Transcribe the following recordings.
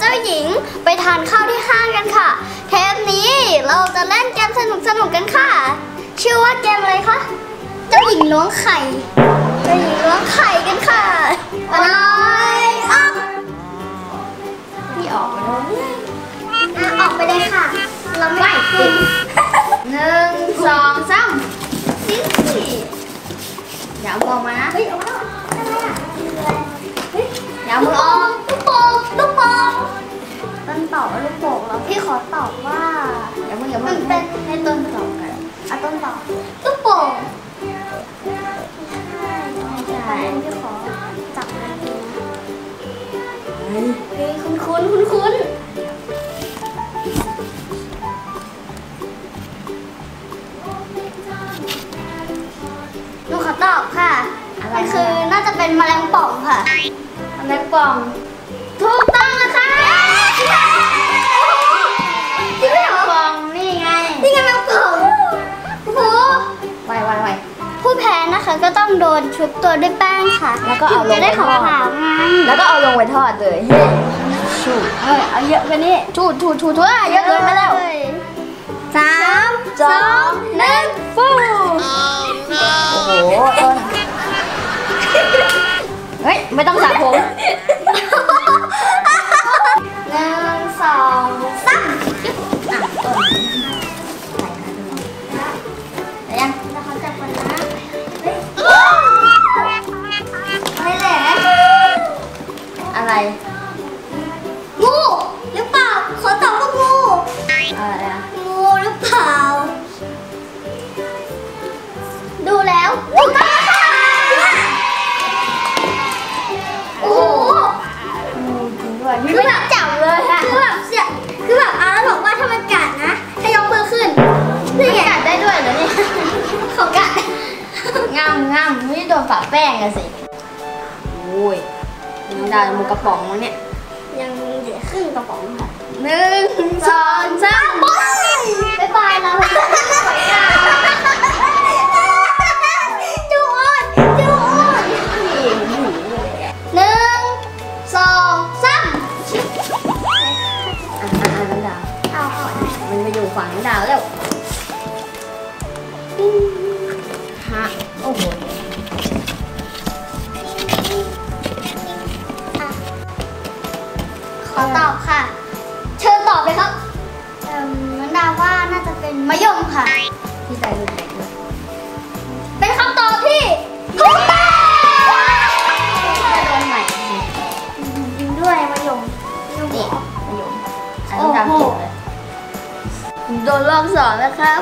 จ้าหญิงไปทานข้าวที่ห้างกันค่ะเทปนี้เราจะเล่นเกมสนุกกันค่ะชื่อว่าเกมอะไรคะเจ้าหญิงล้วงไข่เจ้าหญิงล้วงไข่กันค่ะอะไรอ่ะพี่ออกมาแล้วออกไปเลยค่ะเราไม่กิน1 2 3สิอย่าเอาออกมานะเฮ้ยเอาออกอะไรอ่ะอย่ามือออกลูกโป่งต้นตอบว่าลูกโป่งแล้วพี่ขอตอบว่าอย่ามือมันเป็นให้ต้นตอบกันเอาต้นตอบลูกโป่งใช่พี่ขอจับนะเฮ้ยคุ้นหนูขอตอบค่ะมันคือน่าจะเป็นแมลงป่องค่ะแมลงป่องถูกต้องนะคะที่ไม่ถูกป่องนี่ไงแมลงป่องโอ้ไวผู้แพ้นะคะก็ต้องโดนชุบตัวด้วยแป้งค่ะแล้วก็เอาลงไปทอดแล้วก็เอาลงไปทอดเลยชูเอาเยอะกว่านี้ชูเยอะเกินไปแล้ว3 2 1ฟูโอ้โหต้นเฮ้ยไม่ต้องสระผม1 2 3ต้นไหนยังแล้วเขาจับกันนะไม่แหละอะไรงูหรือเปล่าขอตอบว่างูอะไรอะงูหรือเปล่าดูแล้วถูกต้องค่ะโอ้โหคือแบบจับเลยค่ะคือแบบอาร์ตบอกว่าถ้ามันกัดนะให้ยกมือขึ้นนี่ไงกัดได้ด้วยเหรอเนี่ยเขากัดงามไม่โดนฝาแป้งอะสิโอ้ยยังได้หมูกระป๋องแล้วเนี่ยยังเหลือครึ่งกระป๋องค่ะ1 2 3บ๊ายบายเราจูอ้อน1 2 3น้ำดาวเอามันไปอยู่ฝั่งน้ำดาวแล้วฮะโอ้โหขอตอบค่ะเชิญตอบเลยครับน้ำดาวว่าน่าจะเป็นมะยมค่ะที่ใจลึกเป็นคำตอบที่ถูกต้องจะโดนใหม่จริงด้วยมะยมนี่มะยมโอ้โหโดนรอบ2แล้วครับ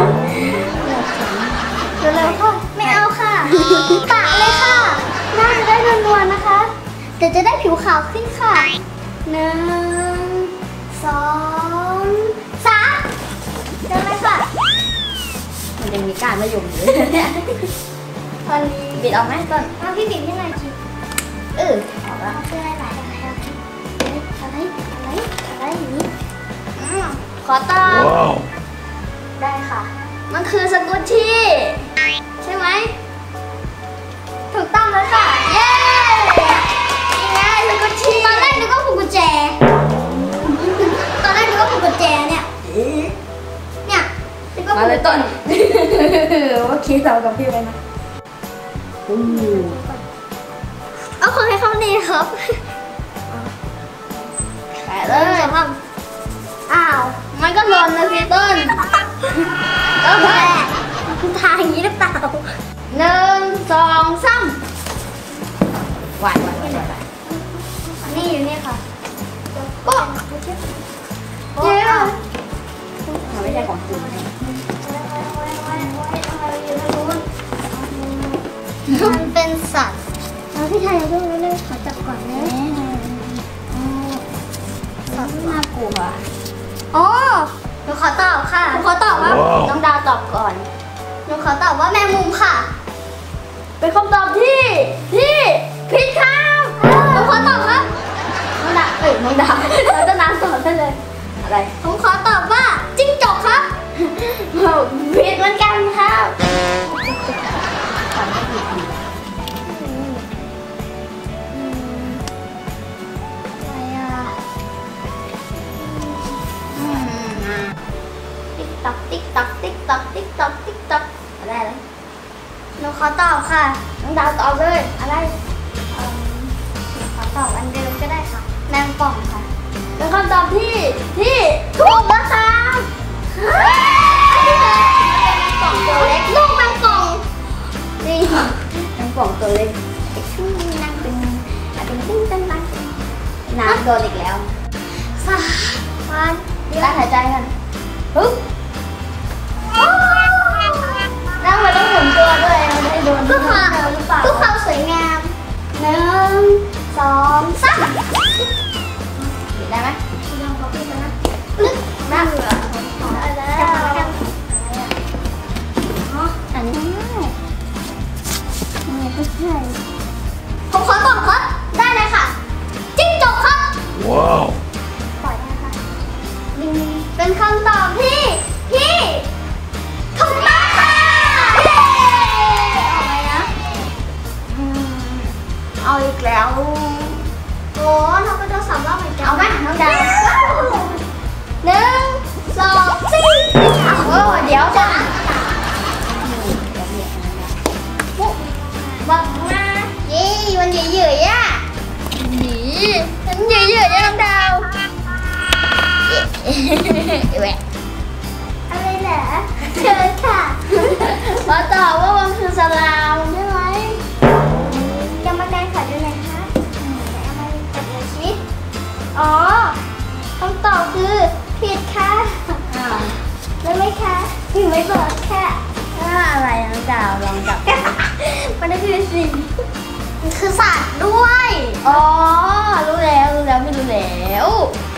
เร็วๆค่ะไม่เอาค่ะปะเลยค่ะน่าจะได้นวลๆนะคะแต่จะได้ผิวขาวขึ้นค่ะ1 2 3เดินเลยค่ะมันยังมีการมะยมอยู่ตอนนี้บิดออกไหมต้นพี่บิดให้หน่อยสิออกแล้วเพื่ออะไรอย่างนี้ขอตอบได้ค่ะมันคือสกุชชี่ใช่ไหมถูกต้องแล้วค่ะเย้ยังไงสกุชชี่ตอนแรกนึกว่าผูกกุญแจเนี่ยมาเลยต้นว่าคิดเรากับพี่ไปนะเอาของให้เขาดีครับแปะเลยอ้าวมันก็หล่นเลยพี่ต้นก็แปะทางอย่างนี้หรือเปล่า1 2 3ไหวนี่อยู่นี่ค่ะก็เจ๊ไม่ใช่ของจริงมันเป็นสัตว์พี่ชายดูเลยขอจับก่อนนะสัตว์น่ากลัวอ๋อหนูขอตอบค่ะหนูขอตอบว่าน้องดาวตอบก่อนหนูขอตอบว่าแมงมุมค่ะเป็นคำตอบที่ผิดค่ะหนูขอตอบครับน้องดาวเราจะน้ำตอบได้เลยอะไรผมขอตอบว่าจิ้งจกครับผิดเหมือนกันครับอะไรอ่ะขอตอบค่ะน้องดาวตอบเลยอะไรขอตอบอันเดิมก็ได้ค่ะแมงป่องค่ะเป็นคำตอบที่ถูกนะคะแมงป่องตัวเล็กลูกแมงป่องนี่แมงป่องตัวเล็กช่วงนี้นั่งเป็นติ้งตั้งน้ำโดนอีกแล้ววันตั้งหายใจกันปึ๊บนั่งมาต้องหมุนตัวด้วยมันได้โดนเพื่อความสวยงาม1 2 3ได้ไหมลองเขาพูดนะนั่งเหรออันนี้ไม่ใช่ผมขอตอบครับได้เลยค่ะจิ้งจกครับว้าวปล่อยนะคะเป็นคำตอบที่ถูกต้องค่ะเอาไหมนะเอาอีกแล้วโอ้เราก็จะ3 รอบเหมือนกันเอาไหมน้องดาว1 2 4เดี๋ยวจ้ะบอกมามันเหยื่ออ่ะฉันเหยื่อน้องดาวแหวะอะไรเหรอเชิญค่ะขอตอบว่ามันคือสลามใช่ไหมยังมาได้ค่ะด้วยนะคะเอามาจับเลยชิอ๋อคำตอบคือผิดค่ะได้ไหมคะถึงไม่บอกค่ะอะไรน้องดาวลองจับมันคือสิ่งมันคือสัตว์ด้วยอ๋อรู้แล้วไม่รู้แล้ว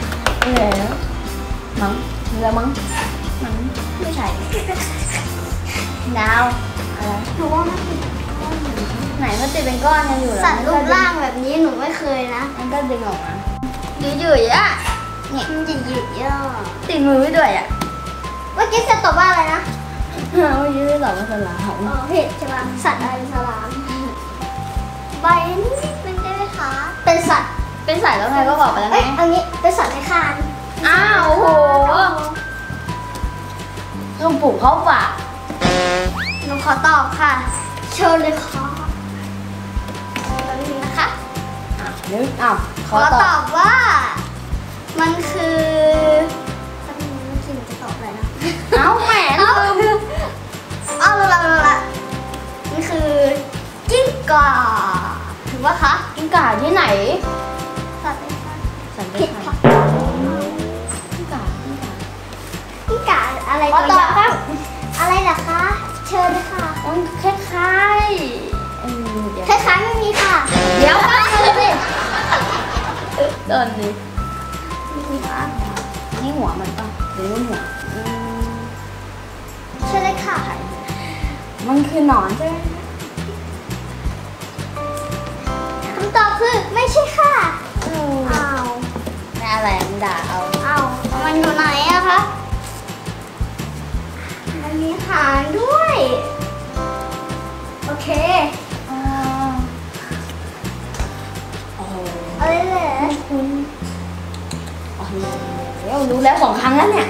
มั้งรู้แล้วมั้งไม่ใช่ดาวอะไรหนูว่ามันไหนมันติดเป็นก้อนกันอยู่แล้วสัตว์รูปร่างแบบนี้หนูไม่เคยนะมันก็ดึงออกมาหยุ่ยอ่ะเนี่ยมันจะหยุ่ยอ่ะติดมือด้วยอ่ะเมื่อกี้จะตอบว่าอะไรนะเมื่อกี้จะตอบว่าสลามอ๋อผิดใช่ไหมสัตว์อะไรสลามใบนี้เป็นได้ไหมคะเป็นสัตว์แล้วไงก็บอกไปแล้วไงอันนี้เป็นสัตว์ในคานอ้าวโหลุงปู่เขาฝากหนูขอตอบค่ะเชิญเลยค่ะตอนนี้นะคะขอตอบว่ามันคือสักนิดนึงกินจะตอบอะไรนะเอาแหมลืมเอาละมันคือกิ้งก่าถือว่าคะกิ้งก่าที่ไหนสัตว์ผิดค่ะกิ้งก่าอะไรตัวใหญ่อะไรล่ะคะเชิญเลยค่ะมันคล้ายไม่มีค่ะเดี๋ยวตั้งเลยสิตอนนี้นี่หัวมันป่ะหรือหัวเชิญเลยค่ะมันคือหนอนใช่ไหมคำตอบคือไม่ใช่ค่ะอ้าวแม่อะไรมันด่าเอามันอยู่ไหนอะคะมันมีหางด้วยโอเคอะไรเหรอคุณรู้แล้ว2 ครั้งแล้วเนี่ย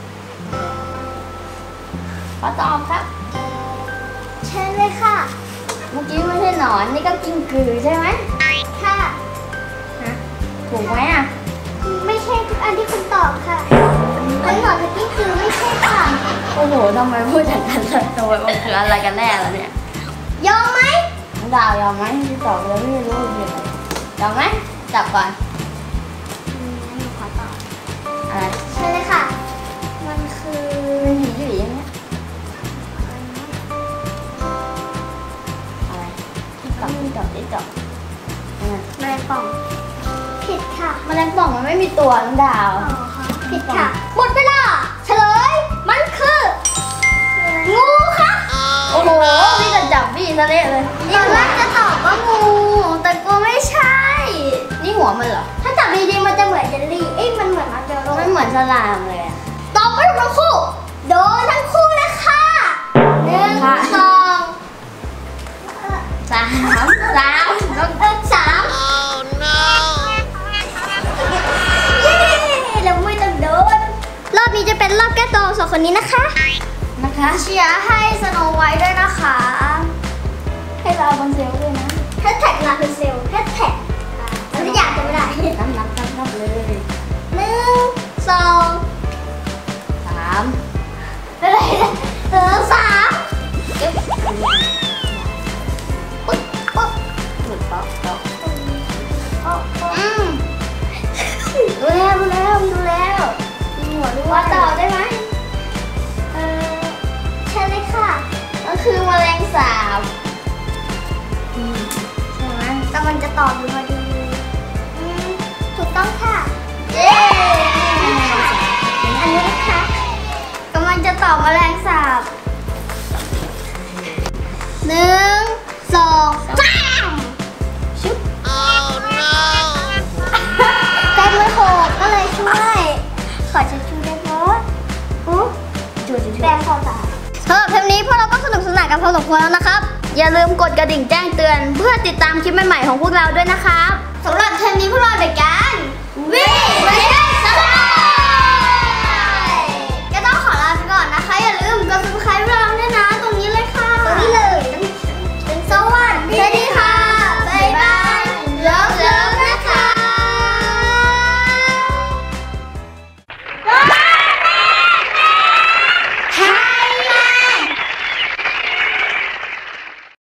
ขอตอบครับใช่เลยค่ะเมื่อกี้ไม่ใช่หนอนนี่ก็กิ้งกือใช่ไหมค่ะถูกไหมอ่ะไม่ใช่ทุกอันที่คุณตอบค่ะอันหนอนกับกิ้งกือไม่ใช่ค่ะโอ้โหทำไมพูดอย่างนั้นเลยทำไมมันคืออะไรกันแน่ล่ะเนี่ยยอมไหมดาวยอมไหมที่ตอบแล้วไม่รู้เรื่องยอมไหมจับก่อนขอตอบอะไรใช่เลยค่ะมันคือหยุ่ยอย่างเงี้ยอะไรที่ตอบแมลงป่องผิดค่ะแมลงป่องมันไม่มีตัวน้องดาวผิดค่ะหมดเวลาเฉลยมันคืองูค่ะโอ้โหนี่จะจับบี้ซะเละเลยตอนแรกจะตอบว่างูแต่กูไม่ใช่นี่หัวมันเหรอถ้าจับดีๆมันจะเหมือนเจลลี่มันเหมือนอะไรไม่เหมือนสลามเลยตอบไม่ถูกทั้งคู่โดนทั้งคู่นะคะ1 2 3 เราไม่ต้องโดนรอบนี้จะเป็นรอบแก้ตัว2 คนนี้นะคะเชียร์ให้สโนไวท์ด้วยนะคะเราบนเซลล์ด้วยนะแฮชแท็กลาคือเซลแฮชแท็กอันนี้อยากจะไม่ได้นับเลย 1 2 3 อะไรนะ3เก็บปุ๊บปุ๊บหนึ่งป๊อกป๊อกดูแล้วมีหัวด้วยว่าต่อได้ไหมใช่เลยค่ะก็คือแมลงสาบใช่ไหมกำลังจะตอบอยู่พอดีถูกต้องค่ะเย้อันนี้นะคะกำลังจะตอบแมลงสาบ1 2 3ชุบใจมือโขกก็เลยช่วยขอช่วยได้ไหมจุดแปลงความสะอาดสำหรับเทปนี้พวกเราก็สนุกสนานกันพอสมควรแล้วนะครับอย่าลืมกดกระดิ่งแจ้งเตือนเพื่อติดตามคลิปใหม่ๆของพวกเราด้วยนะครับสำหรับเทปนี้พวกเราเด็กกันวิ่ง